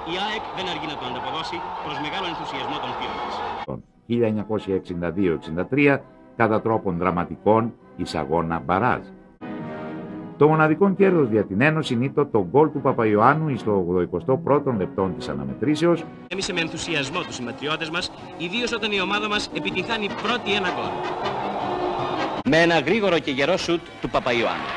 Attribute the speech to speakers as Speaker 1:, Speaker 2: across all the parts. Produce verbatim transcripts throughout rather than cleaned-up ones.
Speaker 1: η ΑΕΚ δεν αργεί να το ανταποδώσει προς μεγάλο ενθουσιασμό των φίλων της.
Speaker 2: χίλια εννιακόσια εξήντα δύο εξήντα τρία κατά τρόπον δραματικών εις αγώνα μπαράζ. Το μοναδικό κέρδος δια την Ένωση είναι το γκολ του Παπαϊωάννου εις το ογδοηκοστό πρώτο λεπτό της αναμετρήσεως.
Speaker 1: Έμισε με ενθουσιασμό τους συμπατριώτες μας, ιδίως όταν η ομάδα μας επιτυχάνει πρώτη ένα γκολ. Με ένα γρήγορο και γερό σουτ του Παπαϊωάννου.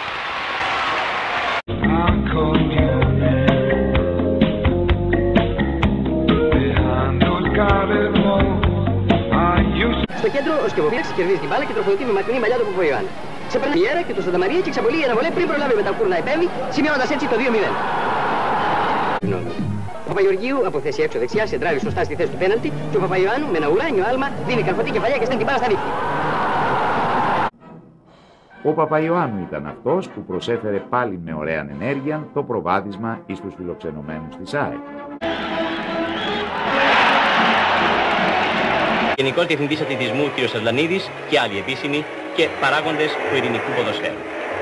Speaker 3: Στο κέντρο, ο σκευοφύλαξης κερδίζει την μπάλα και τροφοδοτεί με μακρινή μαλλιά του Παπαϊωάννου. Ξεπερνάει η Ιέρα και το Σανταμαρία και εξαπολύει ένα βολέ πριν προλάβει με τα κούρνα επέμβει, σημειώνοντας έτσι το δύο μηδέν. Ο Παπαγεωργίου από θέση έξω δεξιά σεντράρει σωστά στη θέση του πέναλτι και ο Παπαϊωάννου με ένα ουράνιο άλμα δίνει καρφωτή κεφαλιά και στέλνει την μπάλα στα δίχτυα.
Speaker 2: Ο Παπαϊωάννου ήταν αυτός που προσέφερε πάλι με ωραία ενέργεια το προβάδισμα εις τους φιλοξενωμένους της ΑΕΚ.
Speaker 1: Γενικός Διευθυντής Αθλητισμού κ. Σαντλανίδης και άλλοι επίσημοι και παράγοντες του ελληνικού ποδοσφαίρου.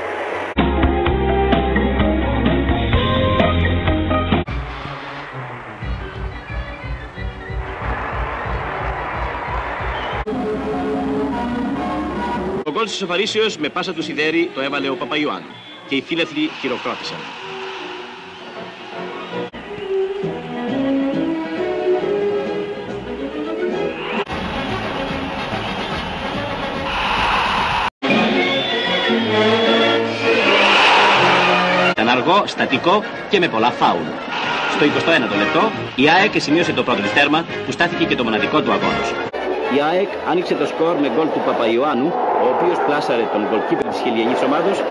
Speaker 1: Το γκολ της ισοφαρίσεως με πάσα του Σιδέρη το έβαλε ο Παπαϊωάννου και οι φίλαθλοι χειροκρότησαν. Ήταν αργό, στατικό και με πολλά φάουλ. Στο εικοστό ένατο λεπτό η ΑΕΚ σημείωσε το πρώτο της τέρμα που στάθηκε και το μοναδικό του αγώνος. Η ΑΕΚ άνοιξε το σκορ με γκολ του Παπαϊωάννου, ο οποίος πλάσαρε τον γκολκίπερ της χιλιενής ομάδος.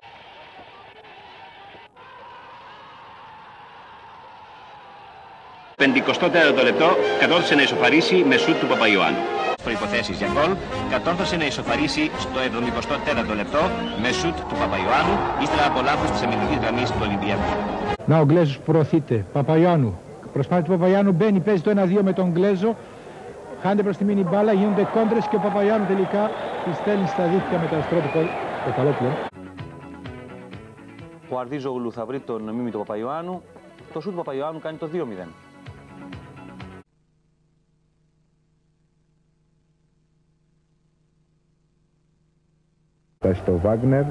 Speaker 1: πενηκοστό τέταρτο λεπτό κατόρθωσε να ισοφαρίσει με σουτ του Παπαϊωάννου. Προϋποθέσεις για γκολ, κατόρθωσε να ισοφαρίσει στο εβδομηκοστό τέταρτο λεπτό με σουτ του Παπαϊωάννου, ύστερα από λάθος της αμυντικής γραμμής του Ολυμπιακού.
Speaker 4: Να ο Γκλέζος που προωθείται, Παπαϊωάννου. Προσπάθεια του Παπαϊωάννου μπαίνει, παίζει το ένα δύο με τον Γκλέζο. Χάνεται προς τη μήνυ μπάλα, γίνονται κόντρες και ο Παπαϊωάννου τελικά τη στέλνει στα δίχτυα με το αριστερό του κόλ. Το καλό πλέον.
Speaker 5: Ο Αρδίζογλου θα βρει τον Μίμη του Παπαϊωάννου. Το σουτ του Παπαϊωάννου κάνει το δύο μηδέν.
Speaker 4: Στο Βάγνερ.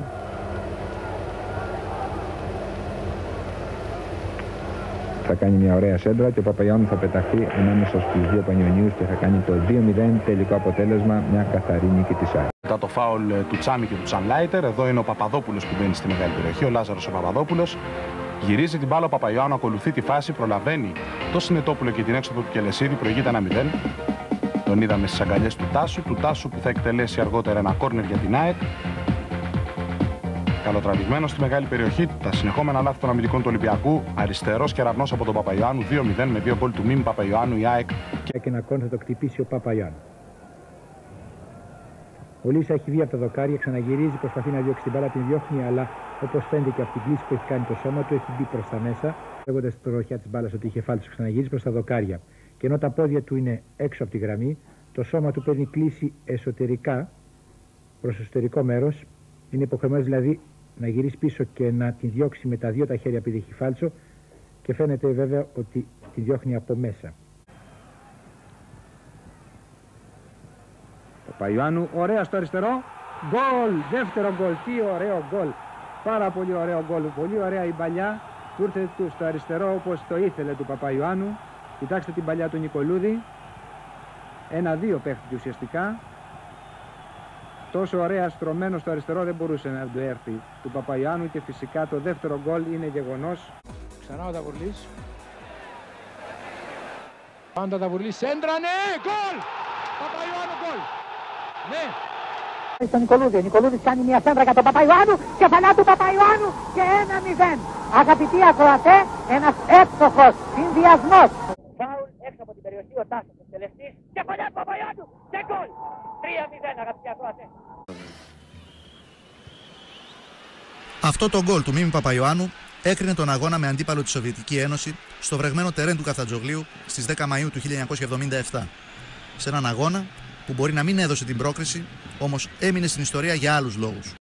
Speaker 4: Θα κάνει μια ωραία σέντρα και ο Παπαϊωάννου θα πεταχθεί ανάμεσα στους δύο Πανιωνίους και θα κάνει το δύο μηδέν, τελικό αποτέλεσμα, μια καθαρή νίκη της ΑΕΚ.
Speaker 6: Μετά το φάουλ του Τσάμι και του Τσανλάιτερ, εδώ είναι ο Παπαδόπουλος που μπαίνει στη μεγάλη περιοχή, ο Λάζαρος ο Παπαδόπουλος. Γυρίζει την μπάλα ο Παπαϊωάννου, ακολουθεί τη φάση, προλαβαίνει το Συνετόπουλο και την έξοδο του Κελεσίδη, προηγείται ένα μηδέν. Τον είδαμε στις αγκαλιές του Τάσου, του Τάσου που θα εκτελέσει αργότερα ένα κόρνερ για την ΑΕΚ. Καλοτραβηγμένο στη μεγάλη περιοχή, τα συνεχόμενα λάθη των αμυντικών του Ολυμπιακού. Αριστερός κεραυνός από τον Παπαϊωάννου, δύο μηδέν με δύο γκολ του Μίμη Παπαϊωάννου η ΑΕΚ.
Speaker 4: Και ένα κόρνερ θα το χτυπήσει ο Παπαϊωάννου. Ο Λίσα έχει βγει από τα δοκάρια, ξαναγυρίζει, προσπαθεί να διώξει την μπάλα, την διώχνει, αλλά όπως φαίνεται και από την κλίση που έχει κάνει το σώμα του, έχει μπει προς τα μέσα, λέγοντας στην τροχιά της μπάλας ότι είχε φάλτσο, ξαναγυρίζει προς τα δοκάρια. Και ενώ τα πόδια του είναι έξω από τη γραμμή, το σώμα του παίρνει κλίση εσωτερικά προς το εσωτερικό μέρος. Είναι υποχρεωμένος δηλαδή να γυρίσει πίσω και να την διώξει με τα δύο τα χέρια επειδή έχει φάλτσο και φαίνεται βέβαια ότι την διώχνει από μέσα. Παπαϊωάννου, ωραία στο αριστερό, γκολ, δεύτερο γκολ, τι ωραίο γκολ, πάρα πολύ ωραίο γκολ, πολύ ωραία η παλιά, του ήρθε στο αριστερό όπως το ήθελε του Παπαϊωάννου. Κοιτάξτε την παλιά του Νικολούδη, ένα δύο παίχτη ουσιαστικά. Τόσο ωραία στρωμένο στο αριστερό δεν μπορούσε να του έρθει του Παπαϊωάννου και φυσικά το δεύτερο γκολ είναι γεγονός. Ξανά ο Ταβουρλής. Πάντα ο Ταβουρλής, σέντρα, ναι, γκολ! Παπαϊωάννου γκολ! Ναι!
Speaker 7: Στον Νικολούδη, ο Νικολούδης κάνει μια σέντρα για τον Παπαϊωάννου και θανά του Παπαϊωάννου και ένα μηδέν. Αγαπητοί ακροατέ, ένας εύστοχος συνδυασμός. Φάουλ έξω από την περιοχή, ο Τάσος ο τελευτής και παλιά του Παπαϊωάννου και γκολ! τρία μηδέν αγαπητοί ακροατέ.
Speaker 8: Αυτό το γκολ του Μίμη Παπαϊωάννου έκρινε τον αγώνα με αντίπαλο τη Σοβιετική Ένωση στο βρεγμένο τερέν του Καφτατζογλίου στις δέκα Μαΐου του χίλια εννιακόσια εβδομήντα επτά. Σε έναν αγώνα που μπορεί να μην έδωσε την πρόκριση, όμως έμεινε στην ιστορία για άλλους λόγους.